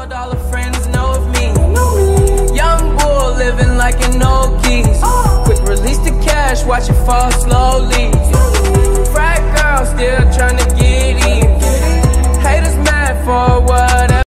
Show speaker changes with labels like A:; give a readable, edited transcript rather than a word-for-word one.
A: world, all the friends know of me. Young bull living like an old geese. Quick release the cash, watch it fall slowly.